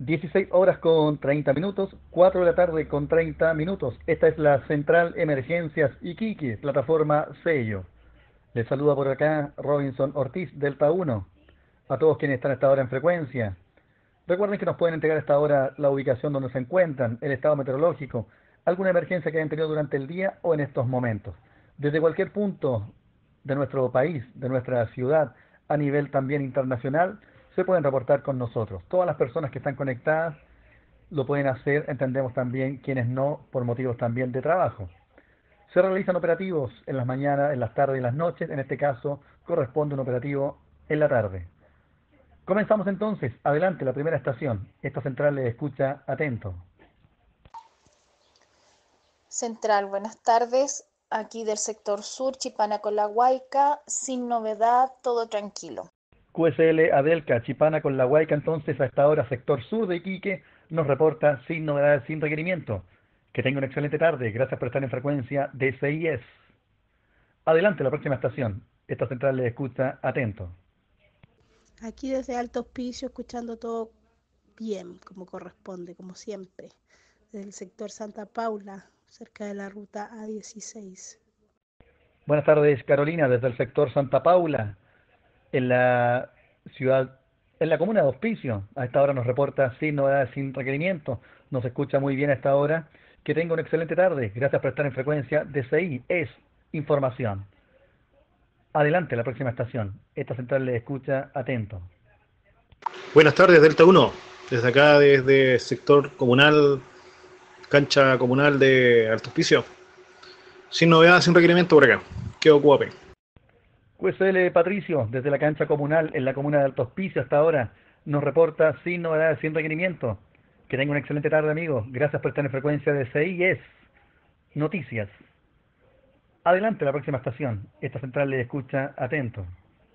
16 horas con 30 minutos, 4 de la tarde con 30 minutos. Esta es la Central Emergencias Iquique, plataforma Sello. Les saluda por acá Robinson Ortiz, Delta 1. A todos quienes están a esta hora en frecuencia. Recuerden que nos pueden entregar a esta hora la ubicación donde se encuentran, el estado meteorológico, alguna emergencia que hayan tenido durante el día o en estos momentos. Desde cualquier punto de nuestro país, de nuestra ciudad, a nivel también internacional, se pueden reportar con nosotros. Todas las personas que están conectadas lo pueden hacer, entendemos también quienes no, por motivos también de trabajo. Se realizan operativos en las mañanas, en las tardes y en las noches. En este caso corresponde un operativo en la tarde. Comenzamos entonces. Adelante, la primera estación. Esta central le escucha atento. Central, buenas tardes. Aquí del sector sur, Chipana con la Huayca, sin novedad, todo tranquilo. QSL Adelca, Chipana con la Huayca, entonces a esta hora, sector sur de Iquique, nos reporta sin novedades, sin requerimiento. Que tenga una excelente tarde. Gracias por estar en frecuencia de CIS. Adelante, la próxima estación. Esta central le escucha atento. Aquí desde Alto Hospicio, escuchando todo bien, como corresponde, como siempre. Desde el sector Santa Paula, cerca de la ruta A16. Buenas tardes, Carolina, desde el sector Santa Paula, en la ciudad, en la comuna de Hospicio. A esta hora nos reporta sin novedades, sin requerimiento. Nos escucha muy bien a esta hora. Que tenga una excelente tarde. Gracias por estar en frecuencia. DCI es información. Adelante, la próxima estación. Esta central le escucha atento. Buenas tardes, Delta 1. Desde acá, desde sector comunal, cancha comunal de Alto Hospicio. Sin novedades, sin requerimiento por acá. Quedo Cuape. QSL Patricio, desde la cancha comunal en la comuna de Alto Hospicio hasta ahora, nos reporta sin novedades, sin requerimiento. Que tenga una excelente tarde, amigos. Gracias por estar en frecuencia de CIS Noticias. Adelante, la próxima estación. Esta central le escucha atento.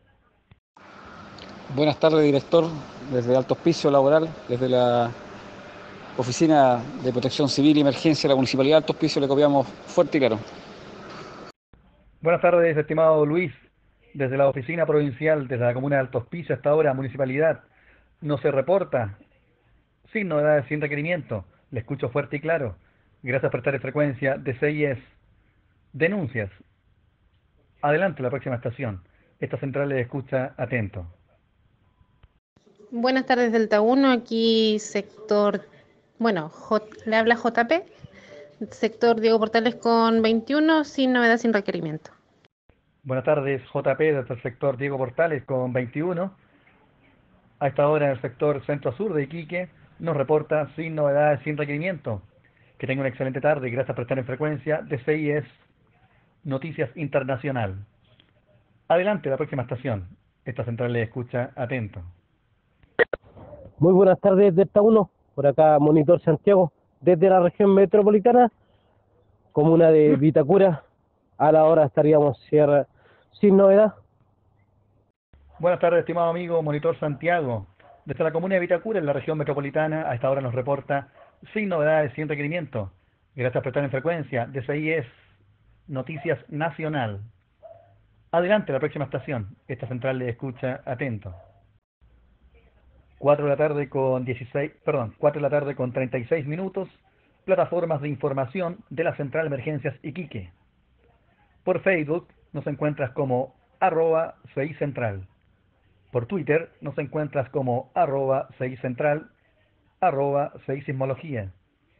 Buenas tardes, director, desde Alto Hospicio Laboral, desde la Oficina de Protección Civil y Emergencia de la Municipalidad de Alto Hospicio, le copiamos fuerte y claro. Buenas tardes, estimado Luis, desde la Oficina Provincial, desde la Comuna de Alto Hospicio hasta ahora, Municipalidad. No se reporta, sin novedades, sin requerimiento. Le escucho fuerte y claro. Gracias por estar en frecuencia de CIS. Denuncias. Adelante, la próxima estación. Esta central le escucha atento. Buenas tardes, Delta 1, aquí sector, le habla JP, sector Diego Portales con 21, sin novedad, sin requerimiento. Buenas tardes, JP, desde el sector Diego Portales con 21. A esta hora en el sector centro-sur de Iquique nos reporta sin novedades, sin requerimiento. Que tenga una excelente tarde y gracias por estar en frecuencia de CIS Noticias Internacional. Adelante, la próxima estación. Esta central le escucha atento. Muy buenas tardes, Delta 1, por acá Monitor Santiago, desde la región metropolitana, comuna de Vitacura. A la hora estaríamos sin novedad. Buenas tardes, estimado amigo Monitor Santiago. Desde la comuna de Vitacura, en la región metropolitana, a esta hora nos reporta sin novedades, sin requerimiento. Gracias por estar en frecuencia de CIS Noticias Nacional. Adelante, la próxima estación. Esta central le escucha atento. 4 de la tarde con 4 de la tarde con 36 minutos, plataformas de información de la Central Emergencias Iquique. Por Facebook nos encuentras como @CICentral. Por Twitter nos encuentras como @CICentral, @CISismología.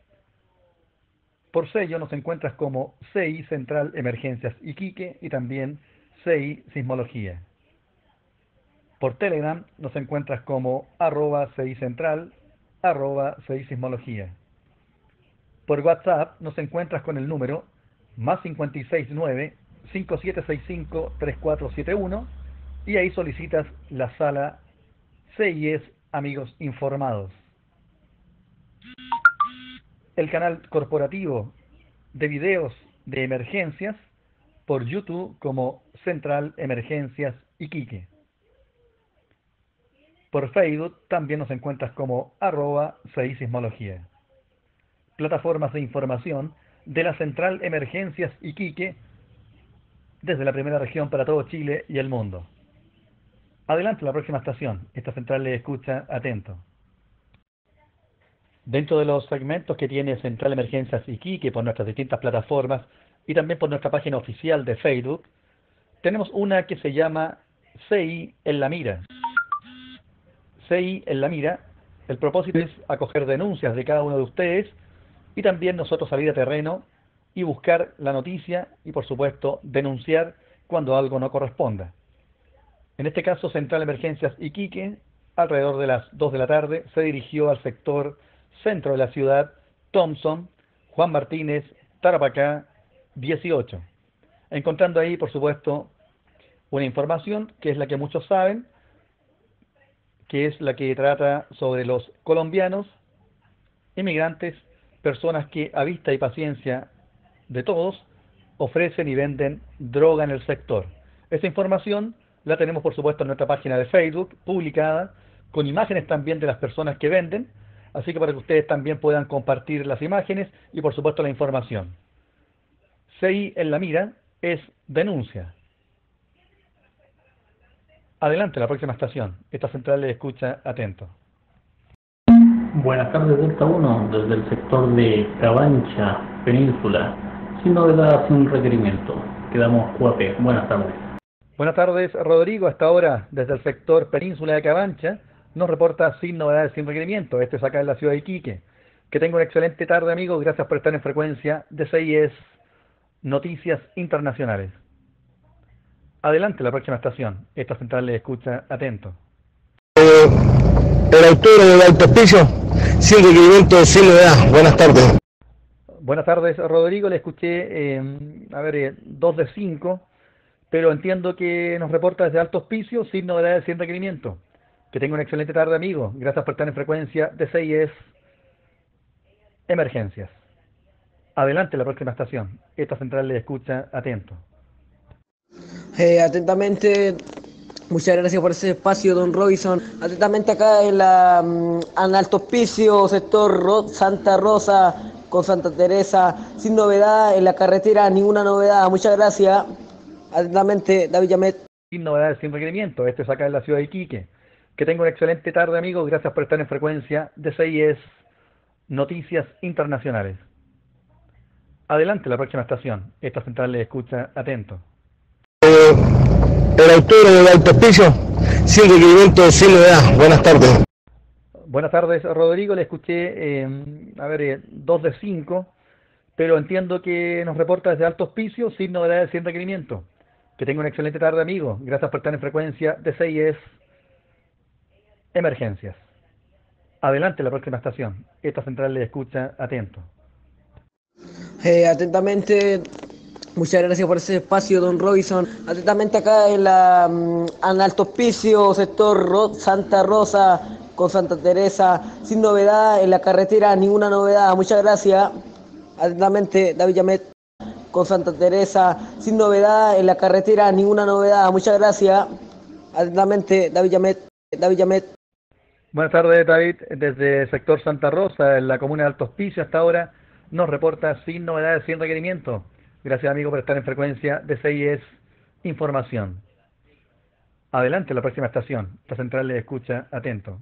Por sello nos encuentras como CI Central Emergencias Iquique y también CI Sismología. Por Telegram nos encuentras como @CICentral, @CISismología. Por WhatsApp nos encuentras con el número más 569 5765 3471 y ahí solicitas la sala CIS Amigos Informados. El canal corporativo de videos de emergencias por YouTube como Central Emergencias Iquique. Por Facebook también nos encuentras como @CISismología. Plataformas de información de la Central Emergencias Iquique desde la primera región para todo Chile y el mundo. Adelante, la próxima estación. Esta central le escucha atento. Dentro de los segmentos que tiene Central Emergencias Iquique por nuestras distintas plataformas y también por nuestra página oficial de Facebook, tenemos una que se llama CI en la mira. CI en la mira, el propósito es acoger denuncias de cada uno de ustedes y también nosotros salir a terreno y buscar la noticia y por supuesto denunciar cuando algo no corresponda. En este caso, Central Emergencias Iquique, alrededor de las 2 de la tarde, se dirigió al sector centro de la ciudad, Thompson, Juan Martínez, Tarapacá, 18. Encontrando ahí, por supuesto, una información que es la que muchos saben, que es la que trata sobre los colombianos, inmigrantes, personas que a vista y paciencia de todos ofrecen y venden droga en el sector. Esta información la tenemos, por supuesto, en nuestra página de Facebook, publicada, con imágenes también de las personas que venden, así que para que ustedes también puedan compartir las imágenes y, por supuesto, la información. CI en la mira es denuncia. Adelante, la próxima estación. Esta central le escucha atento. Buenas tardes, Delta 1, desde el sector de Cabancha, Península, sin novedad, sin requerimiento. Quedamos QAP. Buenas tardes. Buenas tardes, Rodrigo. Hasta ahora, desde el sector Península de Cabancha, nos reporta sin novedades, sin requerimiento. Este es acá en la ciudad de Iquique. Que tenga una excelente tarde, amigos. Gracias por estar en frecuencia de CIS Noticias Internacionales. Adelante, la próxima estación. Esta central le escucha atento. El autor de Alto Hospicio, sin requerimiento, sin novedad. Buenas tardes. Buenas tardes, Rodrigo. Le escuché, 2 de 5, pero entiendo que nos reporta desde Alto Hospicio, sin novedades, sin requerimiento. Que tenga una excelente tarde, amigo. Gracias por estar en frecuencia de CIS Emergencias. Adelante, la próxima estación. Esta central le escucha atento. Atentamente, muchas gracias por ese espacio, don Robinson. Atentamente acá en Alto Hospicio, sector Santa Rosa con Santa Teresa, sin novedad en la carretera, ninguna novedad. Muchas gracias. Atentamente, David Yamet. Sin novedades, sin requerimiento. Este es acá en la ciudad de Iquique. Que tenga una excelente tarde, amigos. Gracias por estar en frecuencia de CIS Noticias Internacionales. Adelante, la próxima estación. Esta central le escucha atento. El autor de Alto Hospicio, sin requerimiento, sin novedad. Buenas tardes. Buenas tardes, Rodrigo. Le escuché, 2 de 5, pero entiendo que nos reporta desde Alto Hospicio, sin novedades, sin requerimiento. Que tenga una excelente tarde, amigo. Gracias por estar en frecuencia de CIS Emergencias. Adelante, la próxima estación. Esta central le escucha atento. Atentamente, muchas gracias por ese espacio, don Robinson. Atentamente acá en Alto Hospicio, sector Santa Rosa con Santa Teresa, sin novedad en la carretera, ninguna novedad. Muchas gracias. Atentamente, David Yamet con Santa Teresa, sin novedad en la carretera, ninguna novedad. Muchas gracias. Atentamente, David Yamet. Buenas tardes, David. Desde el sector Santa Rosa, en la comuna de Alto Hospicio, hasta ahora nos reporta sin novedades, sin requerimiento. Gracias, amigo, por estar en frecuencia de CIS Información. Adelante, la próxima estación. Esta central le escucha atento.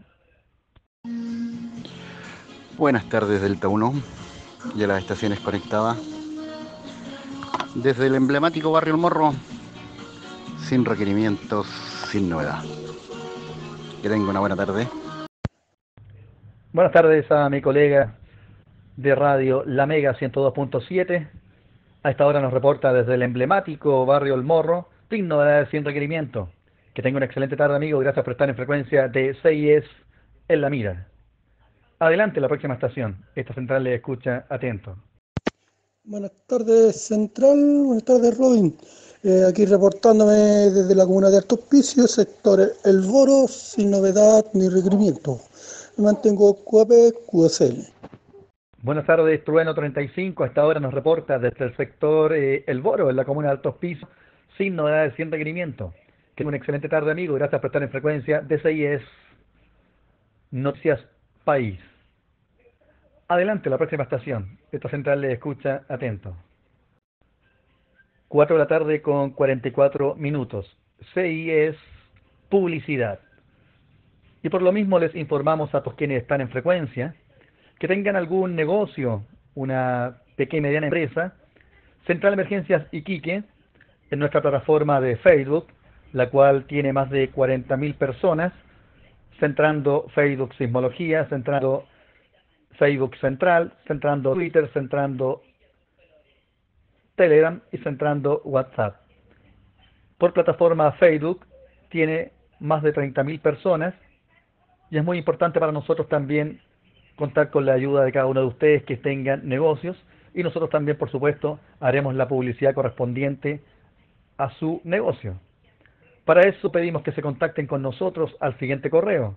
Buenas tardes, Delta 1, y a las estaciones conectadas. Desde el emblemático barrio El Morro, sin requerimientos, sin novedad. Que tenga una buena tarde. Buenas tardes a mi colega de radio La Mega 102.7. A esta hora nos reporta desde el emblemático barrio El Morro, sin novedades, sin requerimiento. Que tenga una excelente tarde, amigo. Gracias por estar en frecuencia de CIS en la mira. Adelante, la próxima estación. Esta central le escucha atento. Buenas tardes, Central. Buenas tardes, Robin. Aquí reportándome desde la comuna de Alto Hospicio, sector El Boro, sin novedad ni requerimiento. Me mantengo QAP, QSL. Buenas tardes, Trueno 35. A esta hora nos reporta desde el sector El Boro, en la comuna de Alto Hospicio, sin novedades, sin requerimiento. Que tenga una excelente tarde, amigo. Gracias por estar en frecuencia de CIS Noticias País. Adelante, la próxima estación. Esta central le escucha atento. 4 de la tarde con 44 minutos. CIS Publicidad. Y por lo mismo les informamos a todos quienes están en frecuencia que tengan algún negocio, una pequeña y mediana empresa, Central Emergencias Iquique, en nuestra plataforma de Facebook, la cual tiene más de 40.000 personas, centrando Facebook Sismología, centrando Facebook Central, centrando Twitter, centrando Telegram y centrando WhatsApp. Por plataforma Facebook tiene más de 30.000 personas y es muy importante para nosotros también contar con la ayuda de cada uno de ustedes que tengan negocios, y nosotros también, por supuesto, haremos la publicidad correspondiente a su negocio. Para eso pedimos que se contacten con nosotros al siguiente correo: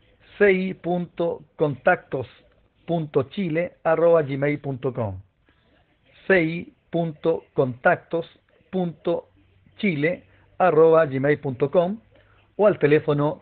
ci.contactos.chile@gmail.com, ci.contactos.chile@gmail.com, o al teléfono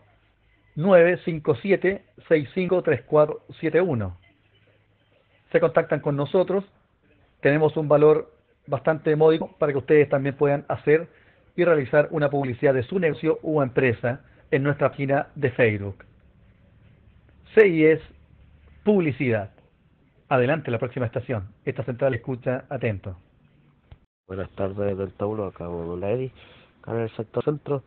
957-653471. Se contactan con nosotros, tenemos un valor bastante módico para que ustedes también puedan hacer y realizar una publicidad de su negocio u empresa en nuestra página de Facebook. CIS Publicidad. Adelante, la próxima estación. Esta central escucha atento. Buenas tardes, Delta 1, acá con la Edi, acá en el sector centro.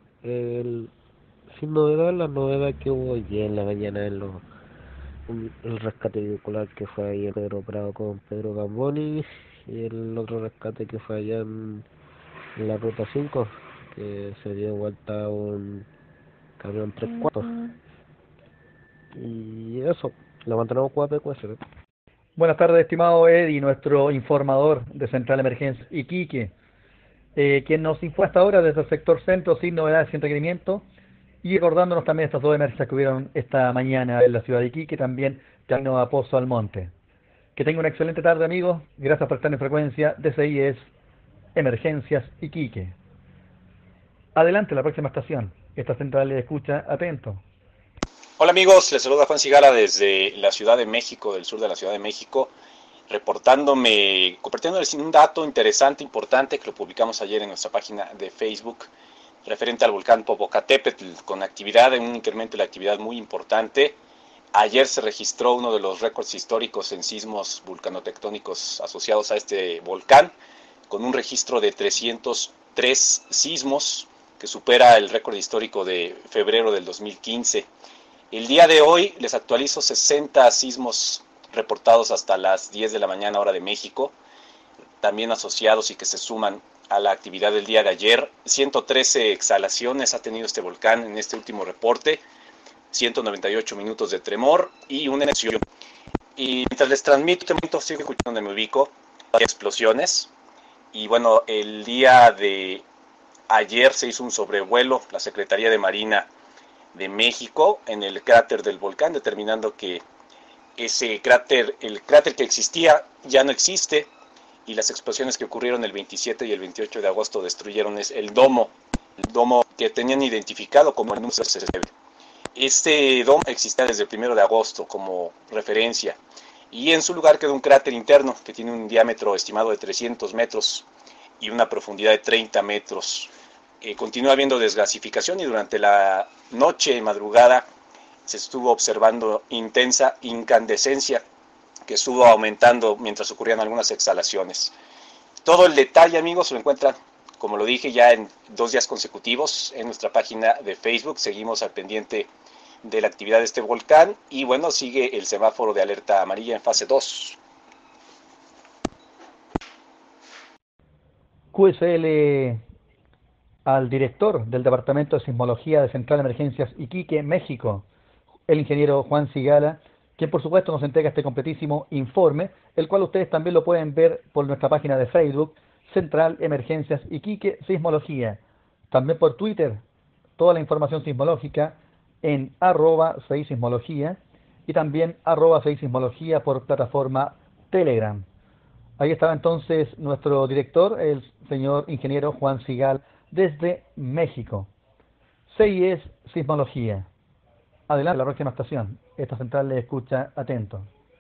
Sin novedad, la novedad que hubo hoy en la mañana en el rescate vehicular que fue ahí en Pedro Prado con Pedro Gamboni, y el otro rescate que fue allá en la ruta 5, que se dio vuelta a un camión 3/4. Y eso, lo mantenemos con APQS. Buenas tardes, estimado Eddie, nuestro informador de Central Emergencia Iquique, quien nos informa hasta ahora desde el sector centro sin novedades, sin requerimiento, y recordándonos también estas dos emergencias que hubieron esta mañana en la ciudad de Iquique, también camino a Pozo Almonte. Que tenga una excelente tarde, amigos. Gracias por estar en frecuencia de CIS Emergencias Iquique. Adelante, la próxima estación. Esta central le escucha atento. Hola amigos, les saluda Juan Sigala desde la Ciudad de México, del sur de la Ciudad de México, compartiéndoles un dato interesante, importante, que lo publicamos ayer en nuestra página de Facebook, referente al volcán Popocatépetl, con un incremento de la actividad muy importante. Ayer se registró uno de los récords históricos en sismos vulcanotectónicos asociados a este volcán, con un registro de 303 sismos, que supera el récord histórico de febrero del 2015. El día de hoy les actualizo 60 sismos reportados hasta las 10 de la mañana hora de México, también asociados y que se suman a la actividad del día de ayer. 113 exhalaciones ha tenido este volcán en este último reporte, 198 minutos de tremor y una erupción. Y mientras les transmito, sigo escuchando donde me ubico, explosiones. Y bueno, el día de ayer se hizo un sobrevuelo, la Secretaría de Marina de México, en el cráter del volcán, determinando que ese cráter, el cráter que existía, ya no existe, y las explosiones que ocurrieron el 27 y el 28 de agosto destruyeron el domo que tenían identificado como el número 69. Este domo existía desde el 1 de agosto como referencia, y en su lugar quedó un cráter interno que tiene un diámetro estimado de 300 metros y una profundidad de 30 metros. Continúa habiendo desgasificación, y durante la noche y madrugada se estuvo observando intensa incandescencia que estuvo aumentando mientras ocurrían algunas exhalaciones. Todo el detalle, amigos, lo encuentran, como lo dije, ya en 2 días consecutivos en nuestra página de Facebook. Seguimos al pendiente de la actividad de este volcán y bueno, sigue el semáforo de alerta amarilla en fase 2. QSL al director del Departamento de Sismología de Central Emergencias Iquique, México, el ingeniero Juan Sigala, quien por supuesto nos entrega este completísimo informe, el cual ustedes también lo pueden ver por nuestra página de Facebook, Central Emergencias Iquique Sismología. También por Twitter, toda la información sismológica en @seismología y también @seismología por plataforma Telegram. Ahí estaba entonces nuestro director, el señor ingeniero Juan Sigal, desde México. CIS Sismología. Adelante, la próxima estación. Esta central le escucha atento.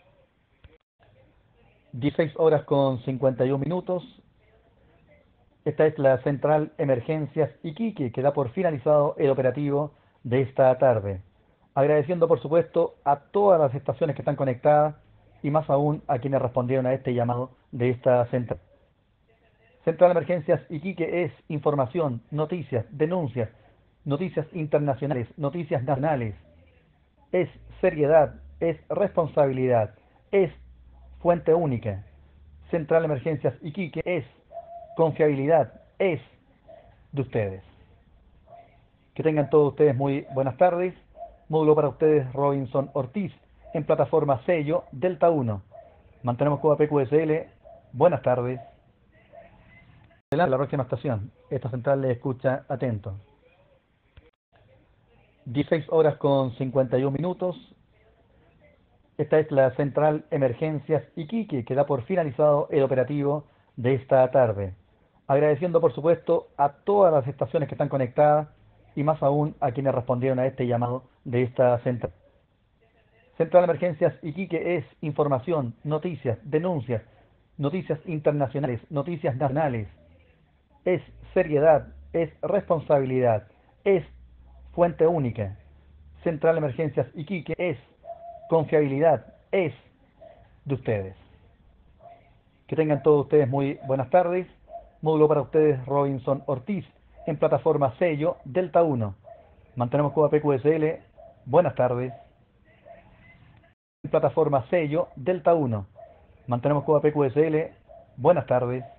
16 horas con 51 minutos. Esta es la Central Emergencias Iquique, que da por finalizado el operativo de esta tarde. Agradeciendo por supuesto a todas las estaciones que están conectadas y más aún a quienes respondieron a este llamado de esta central. Central de Emergencias Iquique es información, noticias, denuncias, noticias internacionales, noticias nacionales. Es seriedad, es responsabilidad, es fuente única. Central de Emergencias Iquique es confiabilidad, es de ustedes. Que tengan todos ustedes muy buenas tardes. Módulo para ustedes Robinson Ortiz en plataforma sello Delta 1. Mantenemos Cuba PQSL. Buenas tardes. La próxima estación. Esta central le escucha atento. 16 horas con 51 minutos. Esta es la Central Emergencias Iquique, que da por finalizado el operativo de esta tarde. Agradeciendo por supuesto a todas las estaciones que están conectadas y más aún a quienes respondieron a este llamado de esta central. Central de Emergencias Iquique es información, noticias, denuncias, noticias internacionales, noticias nacionales. Es seriedad, es responsabilidad, es fuente única. Central de Emergencias Iquique es confiabilidad, es de ustedes. Que tengan todos ustedes muy buenas tardes. Módulo para ustedes Robinson Ortiz en plataforma sello Delta 1. Mantenemos Cuba PQSL. Buenas tardes. En plataforma sello Delta 1. Mantenemos Cuba PQSL. Buenas tardes.